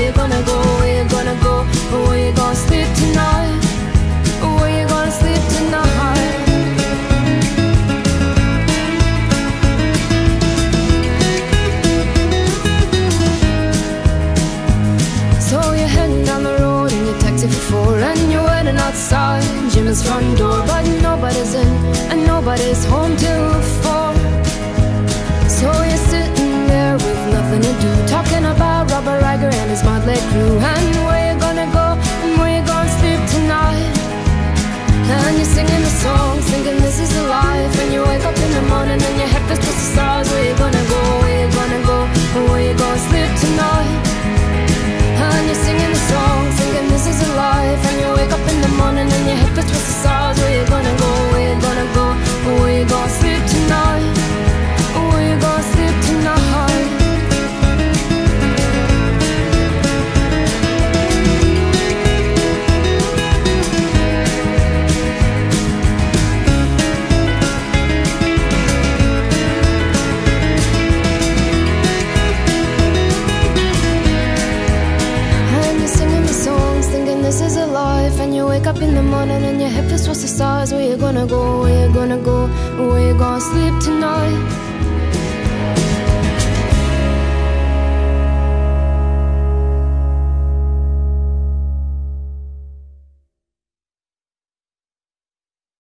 you gonna go, where you gonna go, where you gonna sleep tonight, where you gonna sleep tonight. So you're heading down the road in your taxi for 4, and you're waiting outside Jim's front door, but nobody's in and nobody's home till 4. So you're sitting there with nothing to do, talking about Robert Riger and his motley crew, and where you gonna go and where you gonna sleep tonight. And you're singing the song, thinking this is the life, and you wake up in the morning and your head feels just the stars. Where you gonna go, where you gonna go, where you gonna sleep tonight. And you're singing the song, thinking this is a life, and you wake up in the morning and your head feels with the stars. Where you gonna go, where you gonna go, where you gonna sleep tonight, where you gonna sleep tonight. This is a life, and you wake up in the morning and your head feels towards the stars. Where you gonna go, where you gonna go, where you gonna sleep tonight.